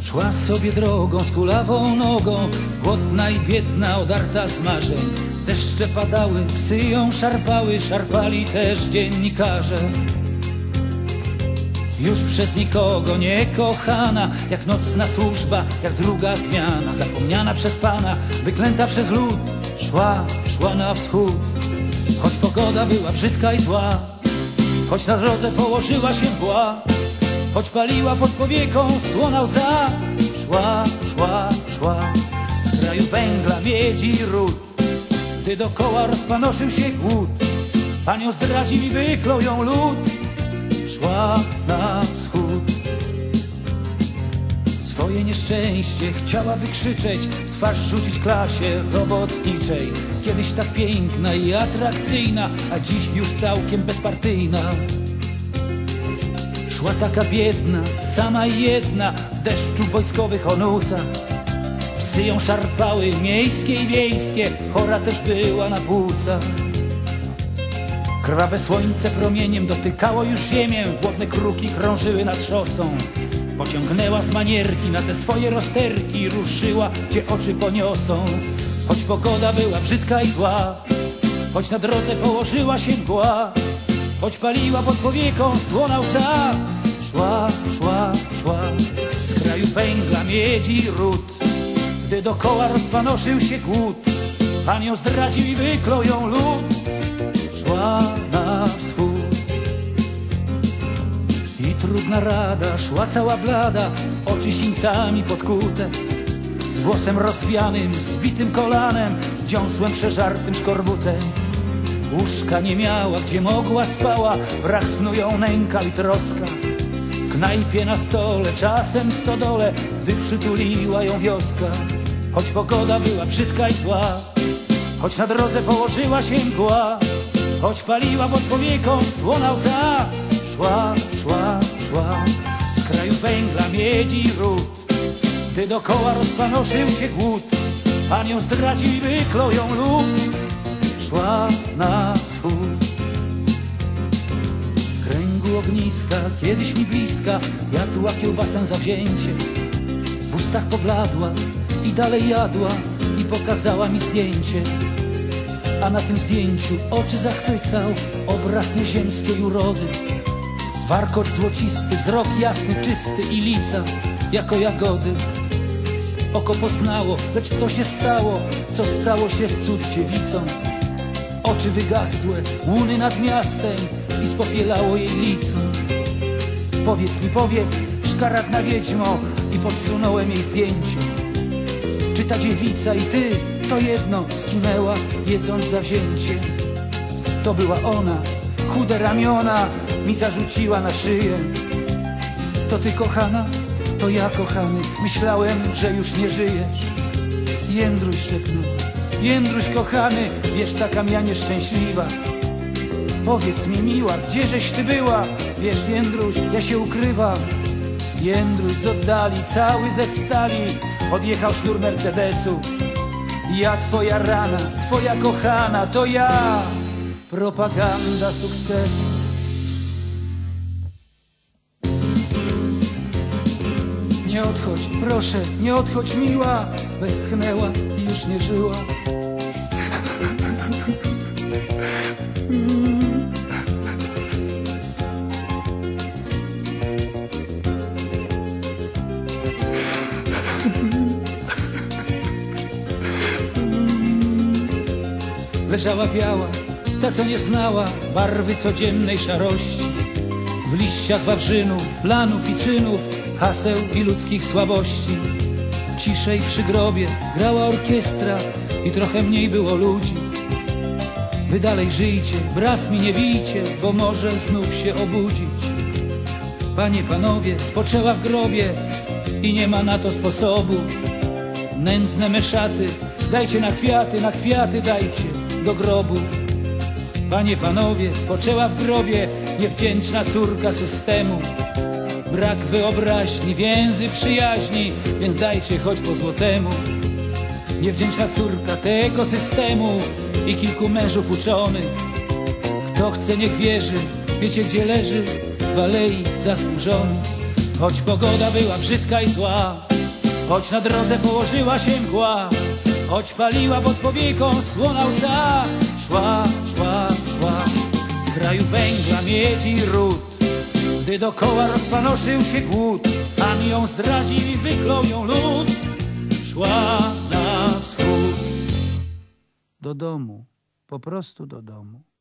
Szła sobie drogą z kulawą nogą, głodna i biedna, odarta z marzeń. Deszcze padały, psy ją szarpały, szarpali też dziennikarze. Już przez nikogo nie kochana, jak nocna służba, jak druga zmiana. Zapomniana przez Pana, wyklęta przez lud, szła na wschód. Choć pogoda była brzydka i zła, choć na drodze położyła się mgła, choć paliła pod powieką słona łza, szła z kraju węgla, miedzi i ród. Gdy dokoła rozpanoszył się głód, Pan ją zdradził i wyklął ją lud. Szła na wschód. Swoje nieszczęście chciała wykrzyczeć, w twarz rzucić klasie robotniczej. Kiedyś tak piękna i atrakcyjna, a dziś już całkiem bezpartyjna. Szła taka biedna, sama i jedna, w deszczu wojskowych onucach. Psy ją szarpały, miejskie i wiejskie, chora też była na płucach. Krwawe słońce promieniem dotykało już ziemię, głodne kruki krążyły nad szosą. Pociągnęła z manierki na te swoje rozterki i ruszyła, gdzie oczy poniosą. Choć pogoda była brzydka i zła, choć na drodze położyła się mgła, choć paliła pod powieką słona łza, szła z kraju węgla, miedzi i ród. Gdy dokoła rozpanoszył się głód, Pan ją zdradził i wyklął ją lud. Szła na wschód. I trudna rada, szła cała blada, oczy sińcami podkute, z włosem rozwianym, zbitym kolanem, z dziąsłem przeżartym szkorbutem. Łóżka nie miała, gdzie mogła spała, brak snu ją nękał i troska. W knajpie na stole, czasem w stodole, gdy przytuliła ją wioska. Choć pogoda była brzydka i zła, choć na drodze położyła się mgła, choć paliła pod powieką słona łza, szła z kraju węgla, miedzi i ród. Gdy dokoła rozpanoszył się głód, Pan ją zdradził i wyklął ją lud. Szła na wschód. W kręgu ogniska, kiedyś mi bliska, jadła kiełbasę zawzięcie. W ustach pobladła i dalej jadła i pokazała mi zdjęcie. A na tym zdjęciu oczy zachwycał obraz nieziemskiej urody. Warkocz złocisty, wzrok jasny, czysty i lica jako jagody. Oko poznało, lecz co się stało? Co stało się z cud dziewicą? Oczy wygasłe, łuny nad miastem i spopielało jej lico. Powiedz, szkaradna wiedźmo, i podsunąłem jej zdjęcie. Czy ta dziewica i ty to jedno? Skinęła, jedząc zawzięcie. To była ona, chude ramiona mi zarzuciła na szyję. To ty, kochana? To ja, kochany, myślałem, że już nie żyjesz. Jędruś, szepnęła, Jędruś, kochany, wiesz, taka ja nieszczęśliwa. Powiedz mi, miła, gdzieżeś ty była? Wiesz, Jędruś, ja się ukrywam. Jędruś z oddali, cały ze stali, odjechał sznur Mercedesu. Ja, twoja rana, twoja kochana, to ja, propaganda sukcesu. Nie odchodź, proszę, nie odchodź, miła, westchnęła i już nie żyła. Leżała biała, ta co nie znała barwy codziennej szarości. W liściach wawrzynów, planów i czynów, haseł i ludzkich słabości. Ciszej przy grobie grała orkiestra i trochę mniej było ludzi. Wy dalej żyjcie, braw mi nie bijcie, bo może znów się obudzić. Panie, panowie, spoczęła w grobie i nie ma na to sposobu. Nędzne meszaty, dajcie na kwiaty dajcie do grobu. Panie, panowie, spoczęła w grobie niewdzięczna córka systemu. Brak wyobraźni, więzy przyjaźni, więc dajcie choć po złotemu. Niewdzięczna córka tego systemu i kilku mężów uczonych. Kto chce, niech wierzy, wiecie gdzie leży, w alei zasłużony. Choć pogoda była brzydka i zła, Choć na drodze położyła się mgła, choć paliła pod powieką słona łza. Szła, szła, szła z kraju węgla, miedzi i ród, gdy dokoła rozpanoszył się głód, tam ją zdradził i wyklął ją lud. Szła na wschód. Do domu, po prostu do domu.